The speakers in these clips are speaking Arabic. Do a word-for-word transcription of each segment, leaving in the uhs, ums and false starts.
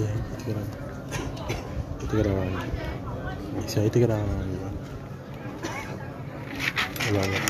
Iya, itu gram. Itu gram. Bisa itu gram. Banyak.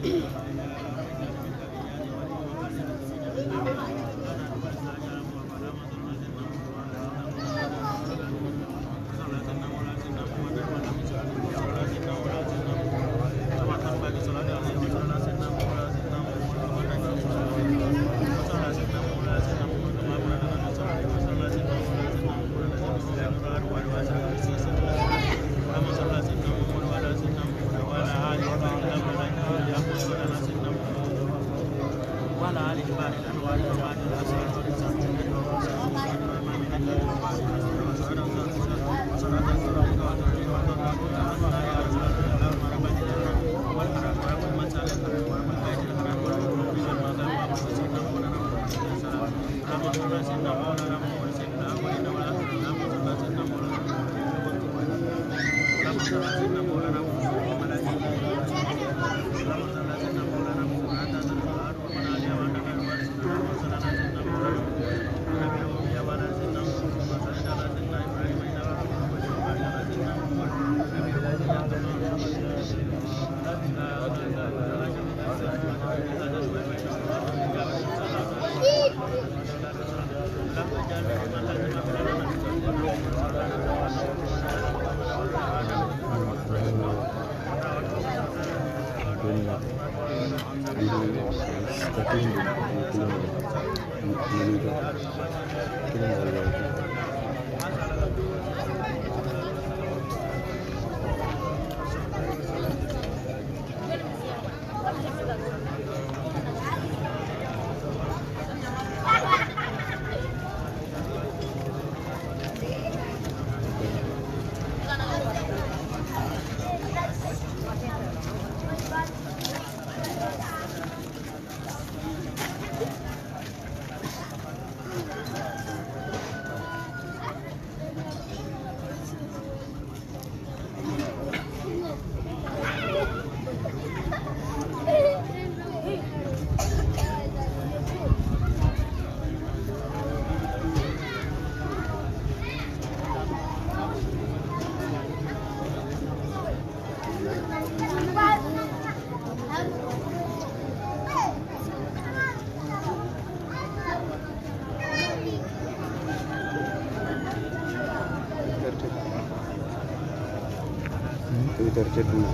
Tercet dulu.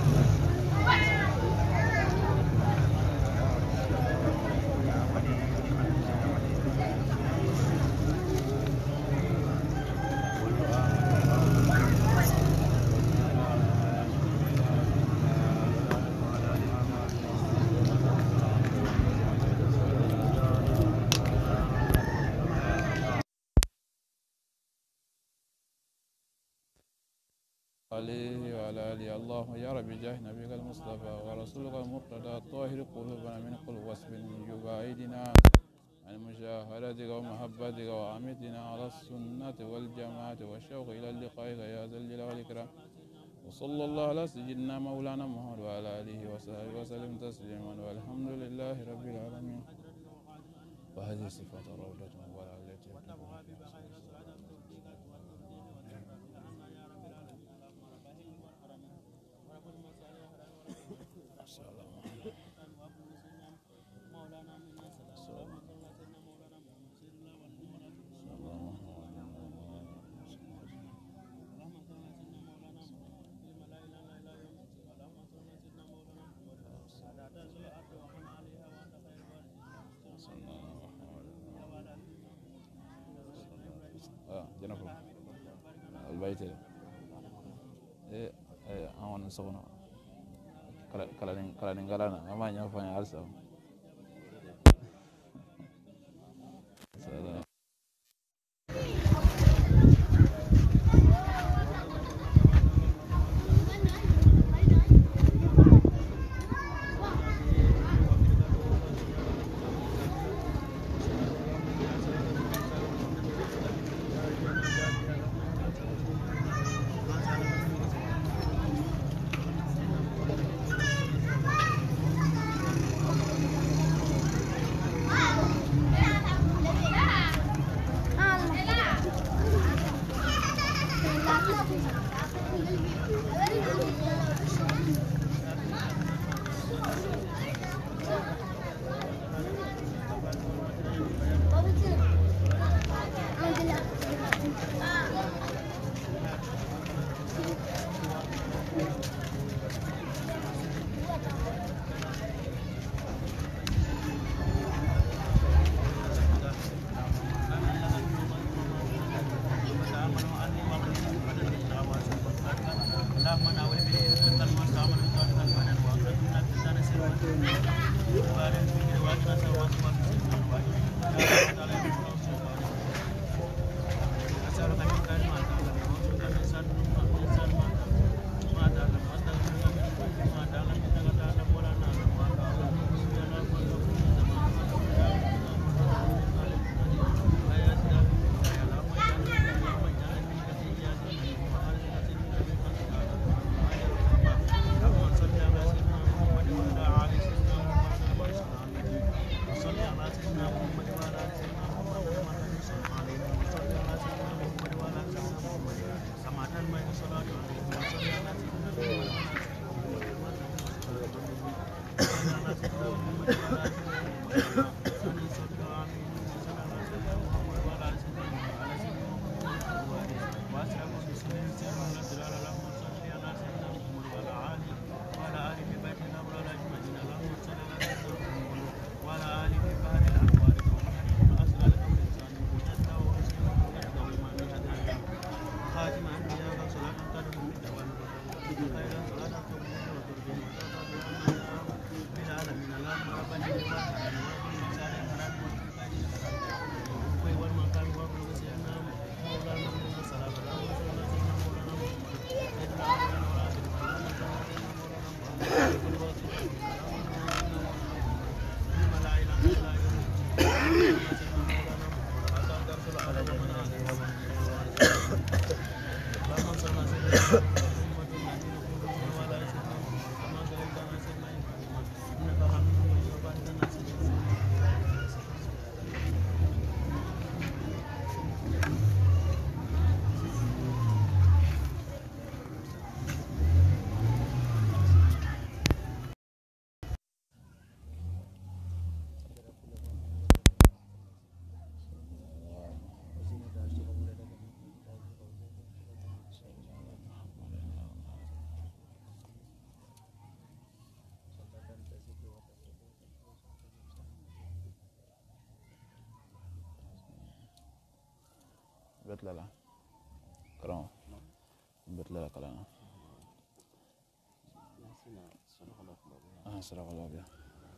عليه وعلى آله الله يا رب جاه نبيك المصطفى ورسولك المرتضى الطاهر قلوبنا من كل وصف يباعدنا عن مشاهدتك ومحبتك وعمدنا على السنة والجماعة والشوق إلى اللقائك يا ذا الجلال والإكرام وصلى الله على سيدنا مولانا محمد وعلى آله وصحبه وسلم تسليما والحمد لله رب العالمين. وهذه صفات روضة مباركة التي البيت eh eh awon sono kala kala kala ngalana ama nya fa nya alsa Betlala karam betlala kalana ah sara kala biya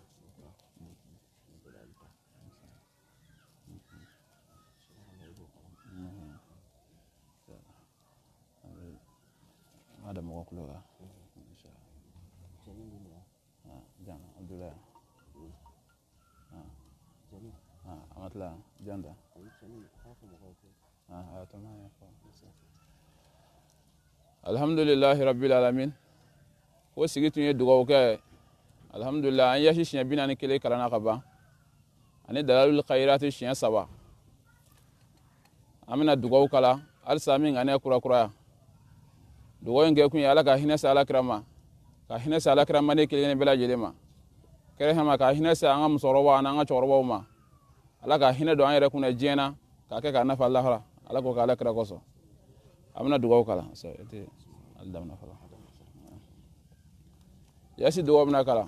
ada mo ko la inshallah ah jam abdullah ah ah amatla janda ah tamam ya alhamdulillahi rabbil alamin wo sigitu ye dugaw ke alhamdulillah an yashi shiya binani kele kalana kaba ani dalalul khairati shiya saba amina dugaw kala al sami ngane kura kura dugaw nge kun ala ka hinasa ala krama ka hinasa ala krama ne kele ne bela jelema kere hama ka hinasa anga musoroba anga choroba ma ala ka hina do an yere kuna jena ka ke ka nafa allah ala ko kala kra koso amna dugaw kala so ete aldamna fala yasi dugaw na kala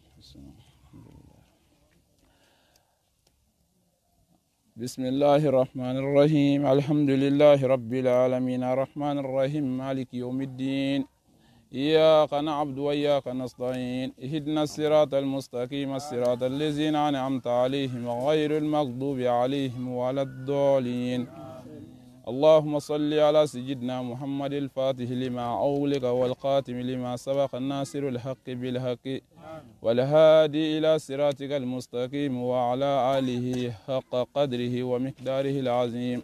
bismillahir rahmanir rahim alhamdulillahi rabbil alamin arrahmanir rahim maliki yawmiddin iyyaka na'budu wa iyyaka nasta'in ihdinas siratal mustaqim siratal ladzina an'amta 'alaihim ghayril maghdubi 'alaihim waladdallin اللهم صل على سيدنا محمد الفاتح لما أغلق والقاتم لما سبق الناصر الحق بالحق والهادي إلى صراطك المستقيم وعلى آله حق قدره ومقداره العظيم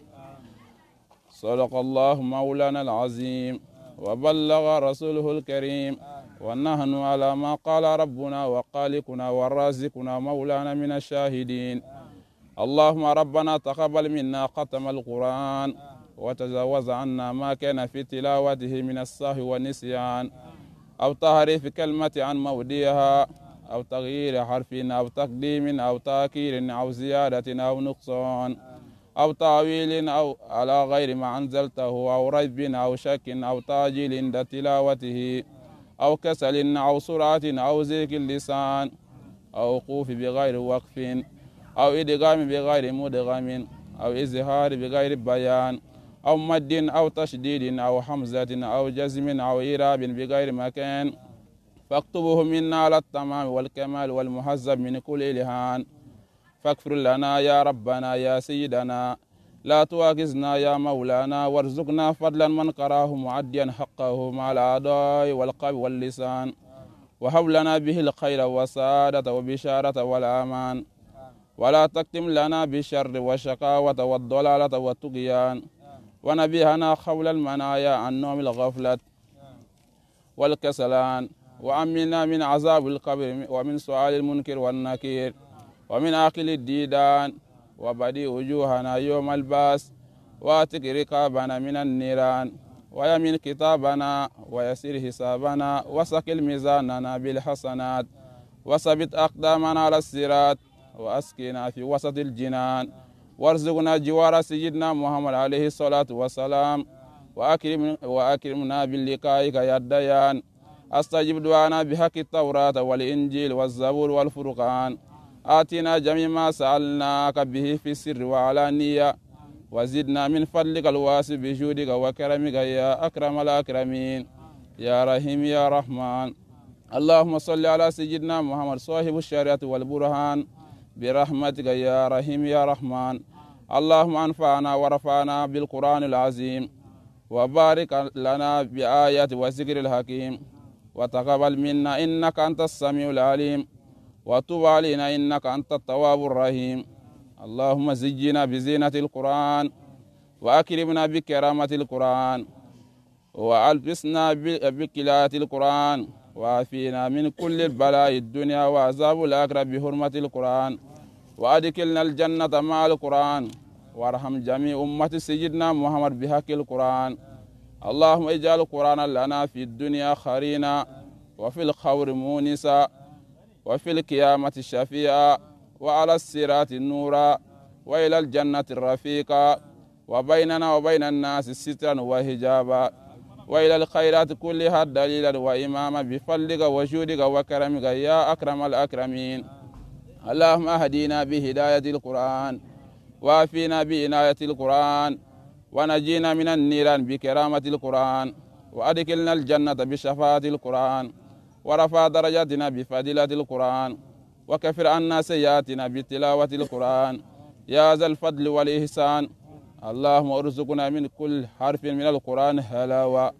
صدق الله مولانا العظيم وبلغ رسوله الكريم ونحن على ما قال ربنا وخالقنا ورازقنا مولانا من الشاهدين اللهم ربنا تقبل منا ختم القرآن وتجاوز عنا ما كان في تلاوته من السهو والنسيان أو تحريف كلمة عن موديها أو تغيير حرف أو تقديم أو تأخير أو زيادة أو نقصان أو تعويل أو على غير ما أنزلته أو ريب أو شك أو تأجيل عند تلاوته أو كسل أو سرعة أو زيك اللسان أو وقوف بغير وقف أو إدغام بغير مدغم أو إظهار بغير بيان أو مد أو تشديد أو حمزة أو جزم أو إيراب بغير مكان فاكتبه منا على التمام والكمال والمهذب من كل إلهان فاغفر لنا يا ربنا يا سيدنا لا تواخذنا يا مولانا وارزقنا فضلا من قراه معديا حقه مع الأعضاء والقلب واللسان وهب لنا به الخير والسعادة وبشارة والأمان ولا تكتم لنا بالشر والشقاوة والضلالة والطغيان ونبيهنا خول المنايا عن نوم الغفلة والكسلان وأمنا من عذاب القبر ومن سؤال المنكر والنكير ومن أكل الديدان وبدي وجوهنا يوم الباس واتق رقابنا من النيران ويمن كتابنا ويسير حسابنا وسقل ميزاننا بالحسنات وثبت أقدامنا على الصراط وأسقنا في وسط الجنان وارزقنا جوار سيدنا محمد عليه الصلاة والسلام وأكرم وأكرمنا باللقائك يا الديان أستجب دعانا بحق التوراة والإنجيل والزبور والفرقان آتنا جميع ما سألناك به في السر وعلانية وزدنا من فضلك الواسع بجودك وكرمك يا أكرم الأكرمين يا رحيم يا رحمن. اللهم صل على سيدنا محمد صاحب الشريعة والبرهان برحمتك يا رحيم يا رحمن. اللهم أنفعنا ورفعنا بالقرآن العظيم وبارك لنا بآيات وذكر الحكيم وتقبل منا إنك أنت السميع العليم وتب علينا إنك أنت التواب الرحيم. اللهم زينا بزينة القرآن وأكرمنا بكرامة القرآن وألبسنا بكلاة القرآن وعافينا من كل البلاء الدنيا وعذاب الآخرة بحرمة القرآن وأدخلنا الجنة مع القرآن وارحم جميع أمة سيدنا محمد بحق القرآن. اللهم اجعل القرآن لنا في الدنيا خرينا وفي الخور مونسا وفي القيامة شفيعا وعلى الصراط نورا وإلى الجنة الرفيقا وبيننا وبين الناس سترا وحجابا وإلى الخيرات كلها دليلا وإماما بفضلك وجودك وكرمك يا أكرم الأكرمين. اللهم أهدينا بهداية القرآن وافينا بعناية القرآن ونجينا من النيران بكرامة القرآن وأدخلنا الجنة بشفاعة القرآن ورفع درجاتنا بفضيلة القرآن وكفر عنا سيئاتنا بتلاوة القرآن يا ذا الفضل والإحسان. اللهم ارزقنا من كل حرف من القرآن حلاوة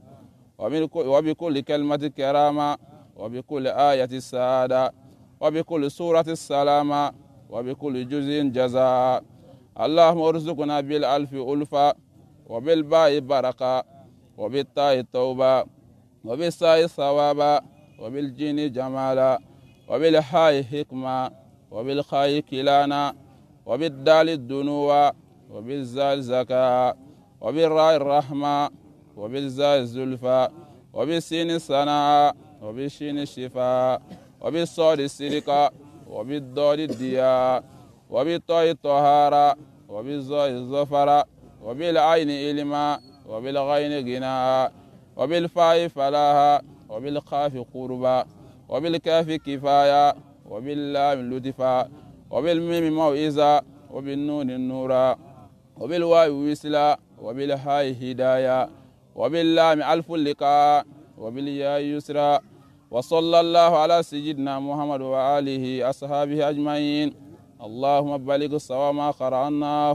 وبكل كلمة كرامة وبكل آية السعادة وبكل سورة السلامة وبكل جزء جزاء. اللهم ارزقنا بالألف ألفا وبالباء بركة وبالتاء التوبة وبالساء ثوابا وبالجيم جمالا وبالحاء حكمة وبالخاء كلانا وبالدال الدنوة وبالزال زكاة وبالراء الرحمة وبالزاء الزلفى وبالسين الصناعة وبالشين الشفاء وبالصاد السرقة وبالضاد الدياء وبالطاء الطهارة وبالظاء الظفر وبالعين علما وبالغين غناء وبالفاء فلاها وبالقاف قربا وبالكاف كفاية وباللام لطفا وبالميم موعظة وبالنون النورا وبالواو وسلا وبالهاء هداية وباللام ألف اللقاء وبالياء يسرا. وصلى الله على سيدنا محمد وآله أصحابه أجمعين. اللهم بلغ الصواب ما قرأناه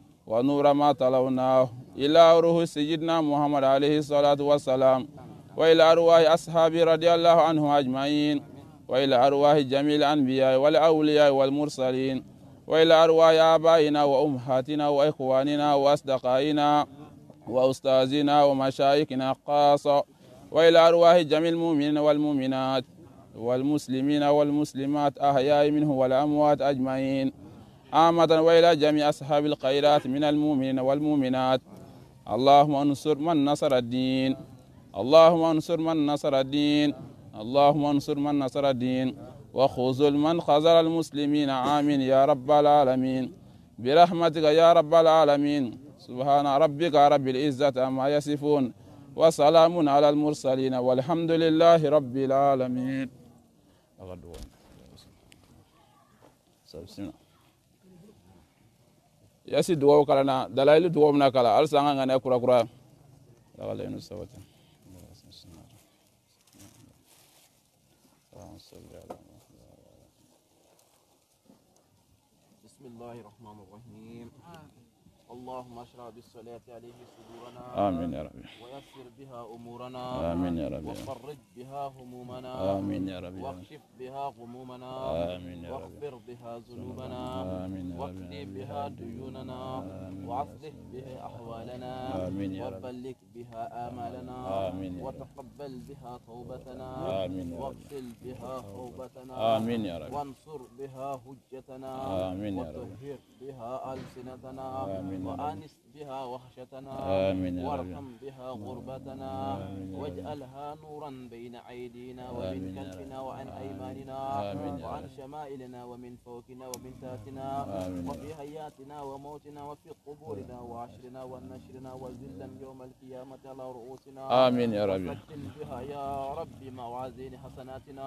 ونور ما تلوناه إلى روح سيدنا محمد عليه الصلاة والسلام وإلى أرواح أصحابه رضي الله عنهم أجمعين وإلى أرواح جميع الأنبياء والأولياء والمرسلين وإلى أرواح آبائنا وأمهاتنا وإخواننا وأصدقائنا وأستاذنا ومشايخنا خاصة وإلى أرواح جميع المؤمنين والمؤمنات والمسلمين والمسلمات أحياء منه والأموات أجمعين عامة وإلى جميع أصحاب الخيرات من المؤمنين والمؤمنات. اللهم انصر من نصر الدين اللهم انصر من نصر الدين اللهم انصر من نصر الدين وخذل من خذل المسلمين آمين يا رب العالمين برحمتك يا رب العالمين. سبحان ربك رب العزة عما يصفون وسلام على المرسلين والحمد لله رب العالمين. ياسي دعوة كلنا دلائل دعوة منا كلا أرسلنا عنا كرا كرا لا لا ينسوت. بسم الله الرحمن الرحيم. اللهم اشرح بالصلاة عليه صدورنا آمين يا رب ويسر بها أمورنا آمين يا رب وفرج بها همومنا آمين يا رب واكشف بها غمومنا آمين يا رب واغفر بها ذنوبنا آمين يا رب واقضي بها ديوننا وأصلح بها أحوالنا آمين يا رب وبلغ بها آمالنا آمين يا رب وتقبل بها توبتنا آمين يا رب واغسل بها توبتنا آمين يا رب وانصر بها حجتنا آمين يا رب وطهر بها ألسنتنا آمين وآنس بها وحشتنا وارحم بها غربتنا واجعلها نورا بين أيدينا ومن خلفنا وعن أيماننا وعن شمائلنا ومن فوقنا ومن تحتنا وفي حياتنا وموتنا وفي قبورنا وعشرنا ونشرنا وزلا يوم القيامة على رؤوسنا آمين يا رب. وسجل بها يا رب موازين حسناتنا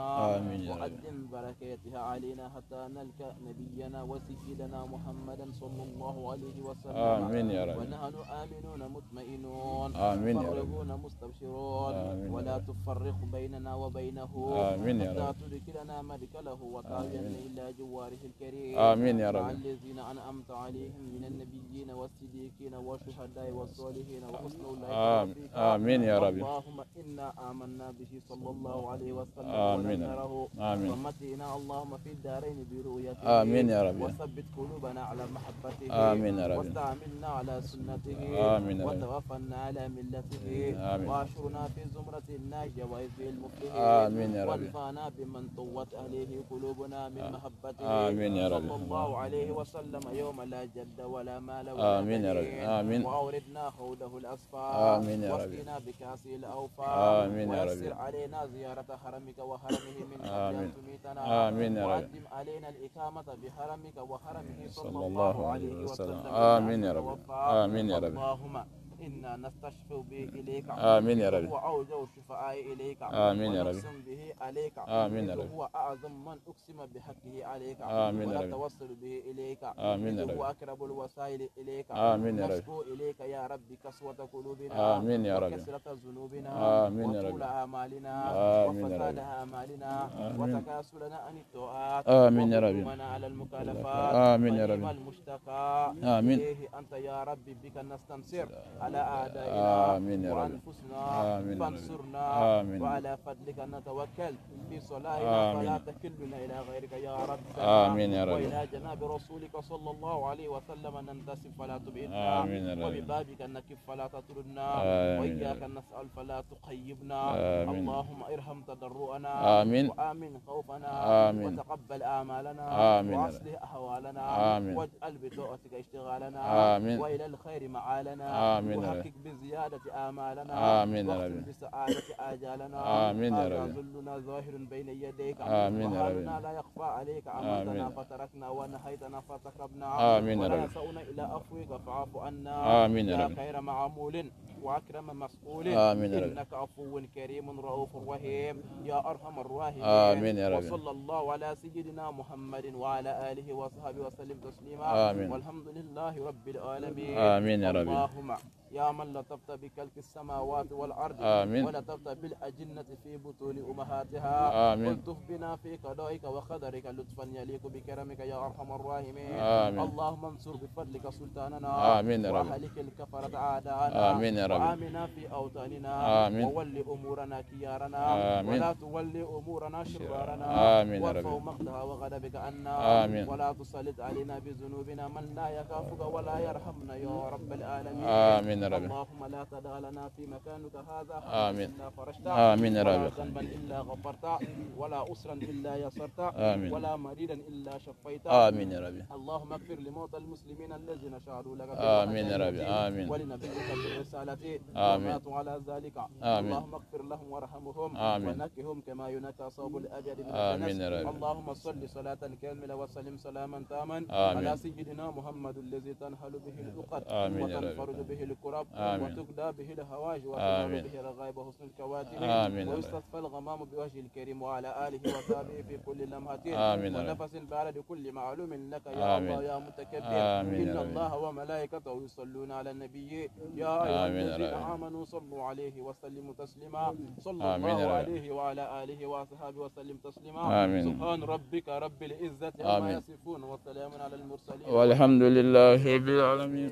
وقدم بركاتها علينا حتى نلقى نبينا وسيدنا محمدا صلى الله عليه وسلم. آمين يا رب. ونحن آمنون مطمئنون آمين يا رب. فرغون مستبشرون ولا تفرق بيننا وبينه آمين يا رب. حتى تدخلنا مدخله وطاويا إلى جواره الكريم. آمين يا رب. مع الذين أنعمت عليهم من النبيين والصديقين والشهداء والصالحين وحسن أولئك رفيقا. آمين يا رب. اللهم إنا آمنا به صلى الله عليه وسلم آمين. ونذره آمين. ومتعنا اللهم في الدارين برؤيته. آمين يا رب. وثبت قلوبنا على محبته. آمين يا رب. واستعملنا على سنته. آمين يا رب. وتوفنا على ملته. آمين. واشرنا في زمرة الناجية وإذ المفلحين. آمين يا رب. وانفعنا بمن طوت عليه قلوبنا من محبته. آمين يا رب. صلى الله عليه وسلم يوم لا جد ولا مال ولا آمين يا رب. بنين. آمين. وأوردنا حوله الأصفار. آمين يا رب. واسقنا بكأسه الأوفار. آمين يا رب. ويسر علينا زيارة حرمك وحرمه من قبل آمين. أن تميتنا. آمين يا رب. وقدم علينا الإقامة بحرمك وحرمه صلى صلى الله عليه وسلم. آمين يا رب. آمين يا رب. اللهم إنا نستشفع به إليك. آمين يا رب. هو أوجه الشفعاء إليك. آمين يا رب. ونقسم به عليك. آمين يا رب. هو أعظم من أقسم بحقه عليك. آمين يا رب. ونتوسل به إليك. آمين يا رب. هو أقرب الوسائل إليك. آمين يا رب. نشكو إليك يا رب كسوة قلوبنا. آمين يا رب. وكسرة ذنوبنا. آمين يا رب. وطول آمالنا. آمين يا رب. وفساد آمالنا. وتكاسلنا عن الطاعات. آمين يا رب. وهجومنا على المكالفات. آمين يا رب. ونعم المشتقى. آمين. إليه أنت يا رب بك نستنصر على أعدائنا. آمين يا رب. وأنفسنا. آمين يا رب. فانصرنا. آمين. وعلى فضلك نتوكل في صلاتنا. آمين. فلا تكلنا إلى غيرك يا رب. آمين يا رب. وإلى جناب رسولك صلى الله عليه وسلم ننتسب فلا تبعدنا. آمين يا رب. وببابك نكف فلا تطردنا. آمين. وإياك نسأل فلا تخيبنا. آمين. اللهم ارحم تضرعنا. آمين. وآمن خوفنا. آمين. وتقبل آمالنا. آمين. وأصلح أحوالنا. آمين. واجعل بطاعتك اشتغالنا. آمين. وإلى الخير معالنا. آمين يا رب. وحقق بزيادة آمالنا. آمين يا رب. واختم بسعادة آجالنا. آمين يا هذا رب. ذلنا ظاهر بين يديك. آمين يا رب. وحالنا لا يخفى عليك. أمرتنا آمين. فتركنا ونهيتنا فتقربنا. آمين يا ولا رب. نسأنا إلى عفوك فاعف عنا. آمين يا يا رب. خير معمول وأكرم مسؤول. آمين يا رب. إنك عفو كريم رؤوف رحيم يا أرحم الراحمين. آمين يا رب. وصلى الله على سيدنا محمد وعلى آله وصحبه وسلم تسليما. آمين. والحمد لله رب العالمين. آمين يا رب. اللهم يا من لطفت بكلك السماوات والأرض. آمين. ولطفت بالأجنة في بطون أمهاتها. آمين. والطف بنا في قضائك وقدرك لطفا يليق بكرمك يا أرحم الراحمين. آمين. اللهم انصر بفضلك سلطاننا. آمين يا رب. وأهلك الكفرة أعداءنا. آمين يا رب. وآمنا في أوطاننا. آمين. وولي أمورنا كيارنا. آمين. ولا تولي أمورنا شرارنا. آمين يا رب. وارفع مقتها وغضبك عنا. آمين. ولا تسلط علينا بذنوبنا من لا يخافك ولا يرحمنا يا رب العالمين. آمين يا رب. اللهم لا تدع لنا في مكانك هذا آمين. إلا فرجته. آمين يا رب. ولا ذنبا إلا غفرته. ولا أسرا إلا يسرته. آمين. ولا مريدا إلا شفيته. آمين يا رب. اللهم اغفر لموتى المسلمين الذين شهدوا لك آمين يا رب. آمين. ولنبيك بالرسالة. آمين. وماتوا على ذلك. آمين. اللهم اغفر لهم وارحمهم. آمين. ونكهم كما ينكى صوب الأبيض من آمين يا الدنس. رب. اللهم صل صلاة كاملة وسلم سلاما تاما آمين. على سيدنا محمد الذي تنحل به العقد. آمين يا رب. وتنفرج به الكرب. آمين. وتقضى به الهوائج. آمين. وتنال به الرغائب وحسن الكواتم. آمين يا رب. ويستسقى الغمام بوجه الكريم وعلى آله وصحبه في كل لمحة. آمين يا رب. ونفس بعد كل معلوم لك يا آمين. الله يا متكبر. آمين يا إن رب. الله وملائكته يصلون على النبي يا أيها آمين يا الذين رب. آمنوا صلوا عليه وسلموا تسليما. صلى آمين يا الله رب. عليه وعلى آله وصحبه وسلم تسليما. آمين. سبحان ربك رب العزة عما آمين. يصفون وسلام على المرسلين. والحمد لله رب العالمين.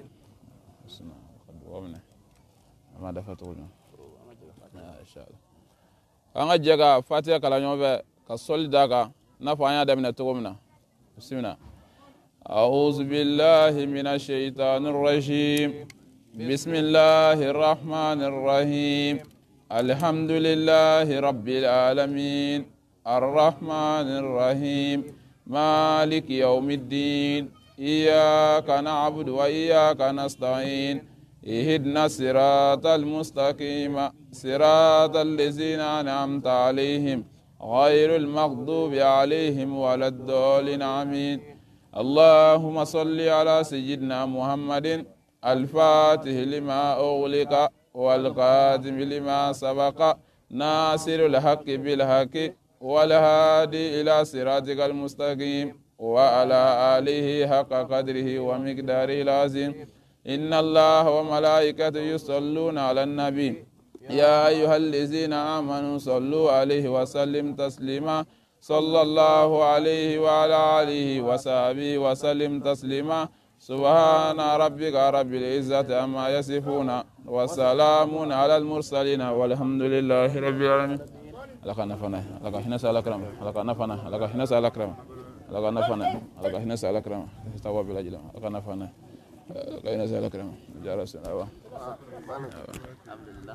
ما دفتونا إن شاء الله. أنا جاك فاتي كلا يوم كسول داكا نفعنا دمنا تومنا. بسم الله. أعوذ بالله من الشيطان الرجيم. بسم الله الرحمن الرحيم. الحمد لله رب العالمين الرحمن الرحيم مالك يوم الدين إياك نعبد وإياك نستعين اهدنا الصراط المستقيم صراط الذين أنعمت عليهم غير المغضوب عليهم ولا الضالين آمين اللهم صل على سيدنا محمد الفاتح لما أغلق والقادم لما سبق ناصر الحق بالحق والهادي إلى صراطك المستقيم وعلى آله حق قدره ومقداره العظيم إن الله وملائكته يصلون على النبي يا أيها الذين آمنوا صلوا عليه وسلم تسليما صلى الله عليه وعلى آله وصحبه وسلم تسليما سبحان ربك رب العزة عما يصفون وسلام على المرسلين والحمد لله رب العالمين. لك نفنا لك حين سألك رم لك نفنا لك حين سألك رم لك نفنا لك حين سألك رم استوى بلا جلم لك نفنا لك حين سألك رم جالس الله الحمد لله.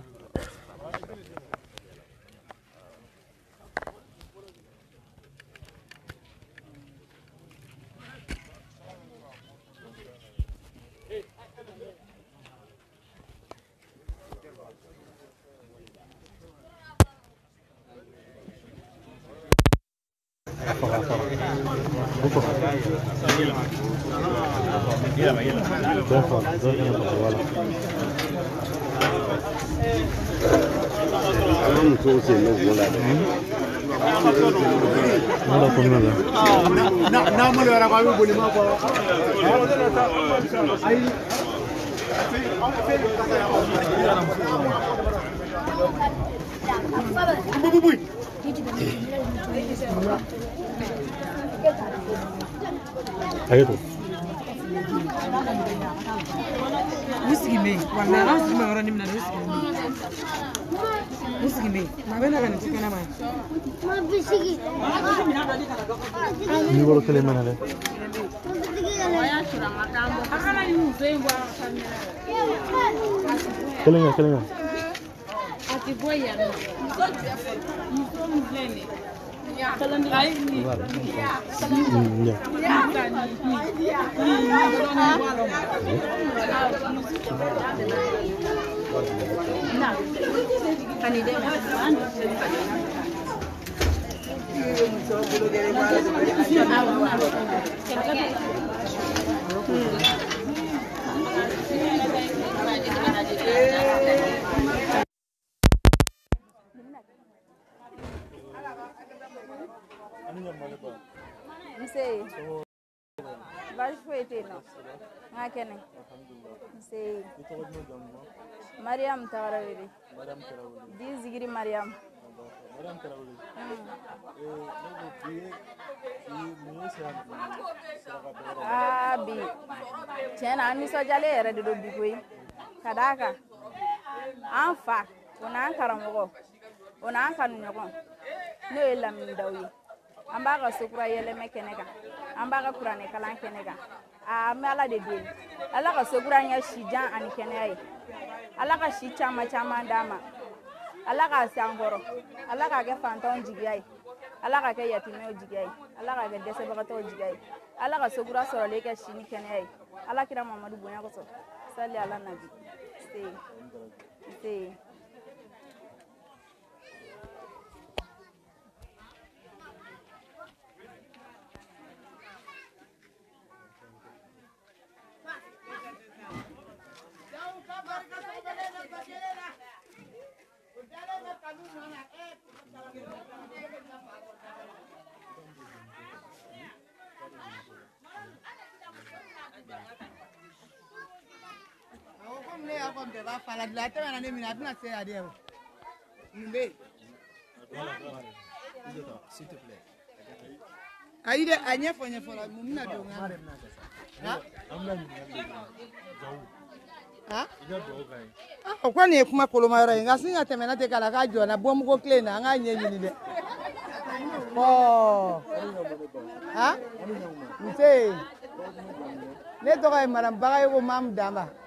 Ayo tuh. Whisky me, warna harus orang ni mana whisky me. Whisky me, mana nak ni cikgu nama? Ini baru kali mana le? Kelengar, kelengar. Ati boya. Ya. Sei. Vai foi no. Ngakene. Sei. Mariam Tarawele. Mariam Tarawele. Di Zigiri Mariam. Mariam Tarawele. Ah bi. Tiens ani so jale yere de do bi koy. Kadaka. Anfa, ona karamogo. Ona kanu nyogon. No e Lamine Dao. Ambaga sukura yele mekeneka. Ambaga kurane kalan keneka. A mala de dil. Ala ka sukura nya shijan ani kenai. Ala ka shi chama chama dama. Ala ka sangoro. Ala ka ke fanton jigay. Ala ka ke yatime jigay. Ala ka ke dese bagato jigay. Ala ka sukura soro leke shi ni kenai. Ala kira Muhammadu bunya ko so. Salli ala nabi. Stay. Stay. S'il te plaît. Aïe, aïe, faut n'y faire la moumina de hein? Hein? Ah, quoi n'est pas pour le mariage? Nga singa temena te kala kajo na bomu ko clean na nga nyenyi ni de. Oh. Hein? Mse. Ne to kai maram bagay ko mam dama.